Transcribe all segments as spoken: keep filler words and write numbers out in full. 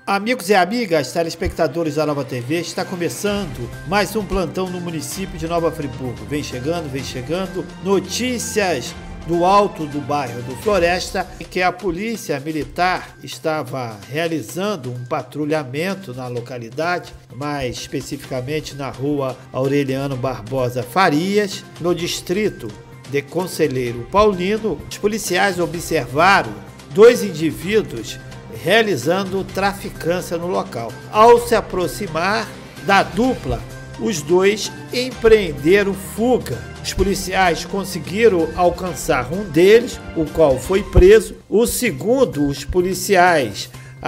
Amigos e amigas, telespectadores da Nova T V, está começando mais um plantão no município de Nova Friburgo. Vem chegando, vem chegando notícias do alto do bairro do Floresta, em que a polícia militar estava realizando um patrulhamento na localidade, mais especificamente na rua Aureliano Barbosa Farias, no distrito de Conselheiro Paulino. Os policiais observaram dois indivíduos realizando traficância no local. Ao se aproximar da dupla, os dois empreenderam fuga. Os policiais conseguiram alcançar um deles, o qual foi preso. O segundo, os policiais,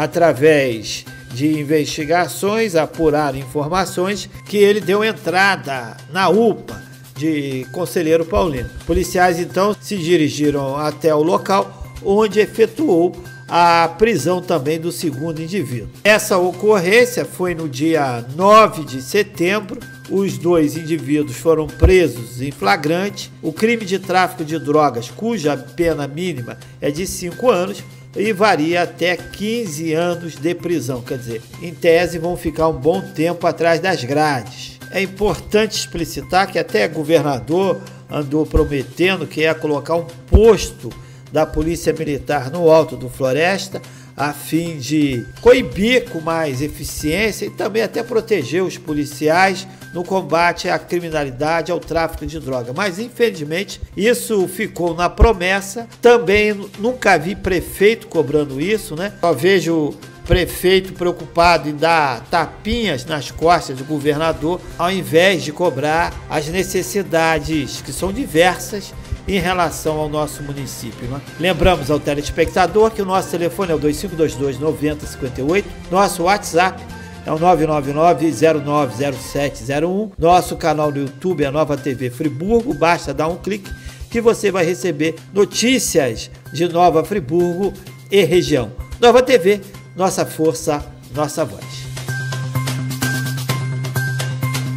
através de investigações, apuraram informações que ele deu entrada na U P A de Conselheiro Paulino. Policiais então se dirigiram até o local, onde efetuou a prisão também do segundo indivíduo. Essa ocorrência foi no dia nove de setembro. Os dois indivíduos foram presos em flagrante. O crime de tráfico de drogas, cuja pena mínima é de cinco anos e varia até quinze anos de prisão. Quer dizer, em tese vão ficar um bom tempo atrás das grades. É importante explicitar que até governador andou prometendo que ia colocar um posto da Polícia Militar no alto do Floresta, a fim de coibir com mais eficiência e também até proteger os policiais no combate à criminalidade, ao tráfico de droga. Mas, infelizmente, isso ficou na promessa. Também nunca vi prefeito cobrando isso, né? Só vejo prefeito preocupado em dar tapinhas nas costas do governador, ao invés de cobrar as necessidades, que são diversas, em relação ao nosso município, né? Lembramos ao telespectador que o nosso telefone é o dois cinco dois dois, nove zero cinco oito, nosso WhatsApp é o nove nove nove, zero nove zero sete zero um, nosso canal no YouTube é a Nova T V Friburgo, basta dar um clique que você vai receber notícias de Nova Friburgo e região. Nova T V, nossa força, nossa voz.